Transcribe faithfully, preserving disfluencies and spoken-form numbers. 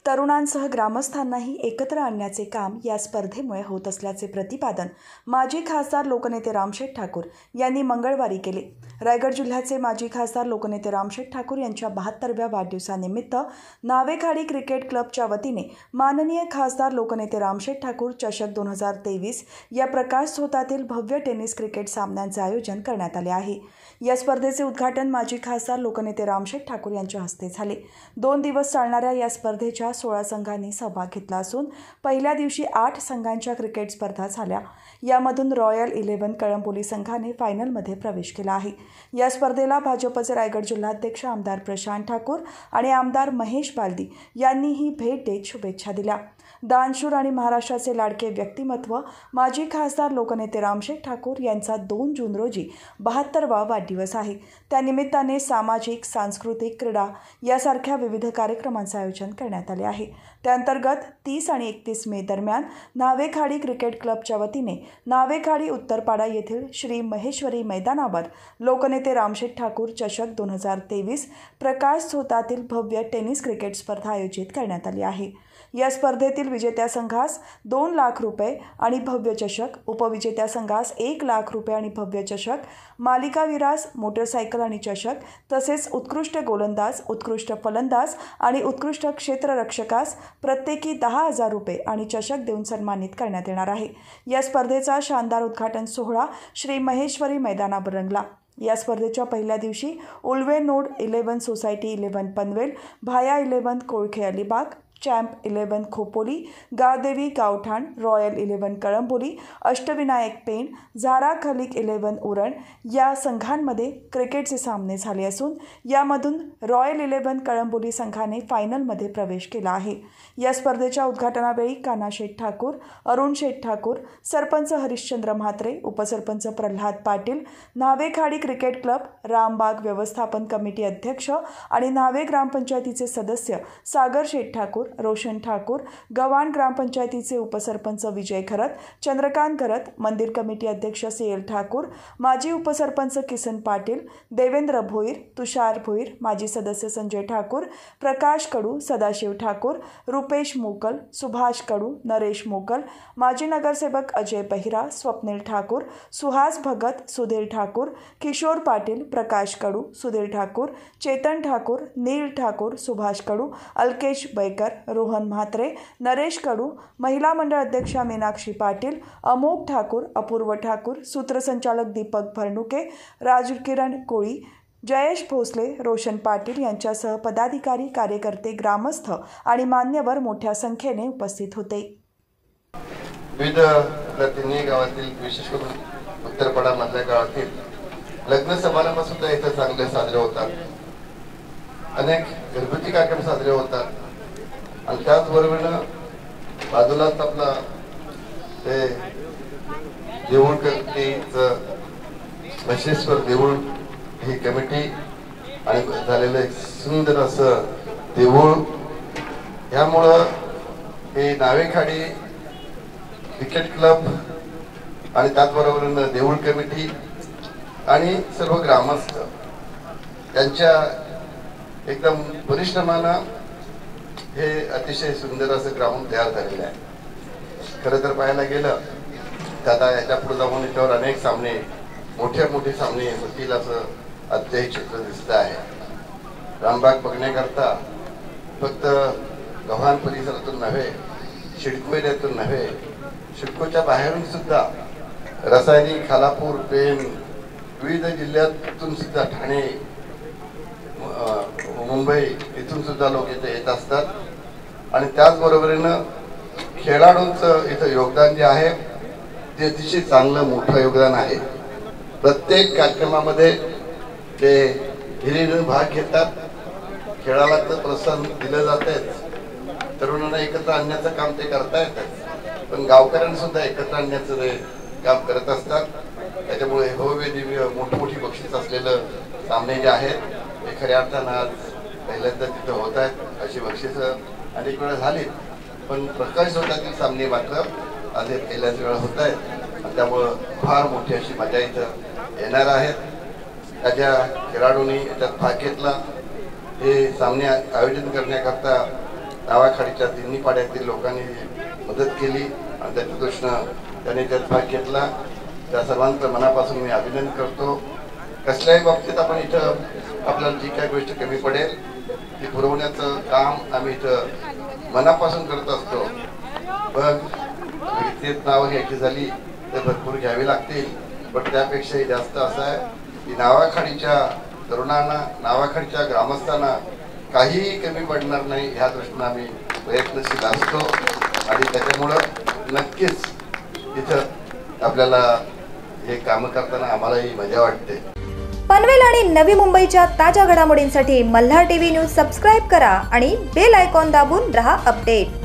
तरुणांसह ग्रामस्थांनाही एकत्र आणण्याचे काम या स्पर्धेमुळे होत असल्याचे प्रतिपादन माजी खासदार लोकनेते रामशेठ ठाकूर यांनी मंगळवारी केले। रायगड जिल्ह्याचे माजी खासदार लोकनेते रामशेठ ठाकूर यांच्या बहात्तराव्या वाढदिवसानिमित्त नावेखाडी क्रिकेट क्लबच्या वतीने माननीय खासदार लोकनेते रामशेठ ठाकूर चषक दोन हजार तेवीस या प्रकाश स्तोत्रातील भव्य टेनिस क्रिकेट सामन्यांचे आयोजन करण्यात आले आहे। या स्पर्धेचे उद्घाटन माजी खासदार लोकनेते रामशेठ ठाकूर यांच्या हस्ते झाले। दोन दिवस चालणाऱ्या या स्पर्धेच्या सोळा संघांनी सहभाग घेतला असून पहिल्या दिवशी आठ संघांच्या क्रिकेट स्पर्धा झाल्या। यामधून रॉयल इलेव्हन कळंबोली संघाने फायनलमध्ये प्रवेश केला आहे। या स्पर्धेला भाजपचे रायगड जिल्हाध्यक्ष आमदार प्रशांत ठाकूर आणि आमदार महेश बालदी यांनीही भेट देत शुभेच्छा दिल्या। दानशूर आणि महाराष्ट्राचे लाडके व्यक्तिमत्व माजी खासदार लोकनेते रामशेठ ठाकूर यांचा दोन जून रोजी बहात्तरावा वाढदिवस आहे। त्यानिमित्ताने सामाजिक, सांस्कृतिक, क्रीडा यासारख्या विविध कार्यक्रमांचे आयोजन करण्यात आले आहे। त्याअंतर्गत तीस आणि एकतीस मे दरम्यान नावेखाडी क्रिकेट क्लबच्या वतीने नावेखाडी उत्तरपाडा येथील श्री महेश्वरी मैदानावर लोकनेते रामशेठ ठाकूर चषक दोन हजार तेवीस प्रकाश स्तोत्रातील भव्य टेनिस क्रिकेट स्पर्धा आयोजित करण्यात आली आहे। या स्पर्धेतील विजेत्या संघास दोन लाख रुपये आणि भव्य चषक, उपविजेत्या संघास एक लाख रुपये आणि भव्य चषक, मालिकावीरास मोटरसायकल आणि चषक तसेच उत्कृष्ट गोलंदाज, उत्कृष्ट फलंदाज आणि उत्कृष्ट क्षेत्ररक्षकास प्रत्येकी दहा हजार रुपये आणि चषक देऊन सन्मानित करण्यात येणार आहे। या स्पर्धेचा शानदार उद्घाटन सोहळा श्री महेश्वरी मैदानावर रंगला। या स्पर्धेच्या पहिल्या दिवशी Ulwe node eleven society eleven Panvel, Bhaya eleven Kolkhe Alibag, champ eleven Khopoli, Gavdevi गावठाण, royal eleven Kalamboli, Ashtavinayak Pen, Zara Khalik eleven Uran या संघांमध्ये क्रिकेटचे सामने झाले असून यामधून रॉयल इलेव्हन कळंबोली संघाने फायनलमध्ये प्रवेश केला आहे। या स्पर्धेच्या उद्घाटनावेळी कान्हा शेठ ठाकूर, अरुण शेठ ठाकूर, सरपंच हरिश्चंद्र म्हात्रे, उपसरपंच प्रल्हाद पाटील, नावेखाडी क्रिकेट क्लब, रामबाग व्यवस्थापन कमिटी अध्यक्ष आणि नावे ग्रामपंचायतीचे सदस्य सागर शेठ ठाकूर, रोशन ठाकूर, गव्हाण ग्रामपंचायतीचे उपसरपंच विजय खरत, चंद्रकांत खरत, मंदिर कमिटी अध्यक्ष सी एल ठाकूर, माजी उपसरपंच किसन पाटील, देवेंद्र भोईर, तुषार भोईर, माजी सदस्य संजय ठाकूर, प्रकाश कडू, सदाशिव ठाकूर, रुपेश मोकल, सुभाष कडू, नरेश मोकल, माजी नगरसेवक अजय बहिरा, स्वप्नील ठाकूर, सुहास भगत, सुधीर ठाकूर, किशोर पाटील, प्रकाश कडू, सुधीर ठाकूर, चेतन ठाकूर, नील ठाकूर, सुभाष कडू, अलकेश बैकर, रोहन म्हात्रे, नरेश कडू, महिला मंडळ अध्यक्षा मीनाक्षी पाटील, अमोक ठाकूर, अपूर्व ठाकूर, सूत्रसंचालक दीपक भरनुके, राजकिरण कोळी, जयेश भोसले, रोशन पाटील यांच्यासह पदाधिकारी, कार्यकर्ते, ग्रामस्थ आणि मान्यवर मोठ्या संख्येने उपस्थित होते। विविध तिन्ही गावातील, विशेष करून उत्तरपाडा मधल्या गावातील लग्न समारंभ सुद्धा इथे चांगले साजरे होतात। अनेक घरगुती कार्यक्रम साजरे होतात आणि त्याचबरोबर बाजूलाच आपला ते देऊळ कमिटीचं बसवेश्वर देऊळ ही कमिटी आणि झालेलं एक सुंदर असं देऊळ, यामुळं हे नावेखाडी क्रिकेट क्लब आणि त्याचबरोबर देऊळ कमिटी आणि सर्व ग्रामस्थ यांच्या एकदम परिश्रमानं हे अतिशय सुंदर असं ग्राउंड तयार झालेलं आहे। खरं तर पाहायला गेलं तर आता याच्या पुढे जाऊन याच्यावर अनेक सामने, मोठे मोठे सामने होतील असं अद्याही चित्र दिसत आहे। रामबाग बघण्याकरता फक्त गव्हाण परिसरातून नव्हे, शिडको एरियातून नव्हे, शिडकोच्या बाहेरून सुद्धा रसायनी, खालापूर, पेण, विविध जिल्ह्यातून सुद्धा ठाणे, मुंबई इथून सुद्धा लोक इथे येत असतात आणि त्याचबरोबरीनं खेळाडूंचं इथं योगदान जे आहे ते अतिशय चांगलं मोठं योगदान आहे। प्रत्येक कार्यक्रमामध्ये ते हिरीनं भाग घेतात, खेळाला तर प्रोत्साहन दिलं जातंच, तरुणांना एकत्र आणण्याचं काम ते करतायत, पण गावकऱ्यांना सुद्धा एकत्र आणण्याचं ते काम करत असतात। त्याच्यामुळे भव्य दिव्य मोठी मोठी बक्षीस असलेलं सामने जे आहेत हे खऱ्या अर्थानं आज पहिल्यांदा तिथं होत आहेत। अशी बक्षिसं अनेक वेळा झाली, पण प्रकाश स्तोत्रातील सामने मात्र आज हे पहिल्याच वेळा होत आहेत, त्यामुळं फार मोठी अशी मजा इथं येणार आहेत। त्याच्या खेळाडूंनी त्यात भाग घेतला। हे सामने आयोजन करण्याकरता नावाखाडीच्या तिन्ही पाड्यातील लोकांनी मदत केली आणि त्याच्या दृष्टीनं त्यांनी त्यात भाग घेतला. त्या सर्वांचं मनापासून मी अभिनंदन करतो. कसल्याही बाबतीत आपण इथं आपल्याला जी काही गोष्ट कमी पडेल ती पुरवण्याचं काम आम्ही इथं मनापासून करत असतो. पण व्यक्तीत नावं घ्यायची झाली तर भरपूर घ्यावी लागतील. पण त्यापेक्षाही जास्त असं आहे की नावाखाडीच्या तरुणांना, नावाखाडीच्या ग्रामस्थांना काहीही कमी पडणार नाही ह्या दृष्टीनं आम्ही प्रयत्नशील असतो. आणि त्याच्यामुळं नक्कीच इथं आपल्याला हे कामं करताना आम्हालाही मजा वाटते. पनवेल आणि नवी मुंबईच्या ताज्या घडामोडींसाठी मल्हार टीव्ही न्यूज सबस्क्राईब करा आणि बेल आयकॉन दाबून रहा अपडेट.